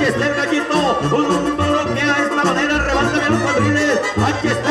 Aquí está el gallito, un toro que a esta manera rebanda bien los cuadriles. Aquí está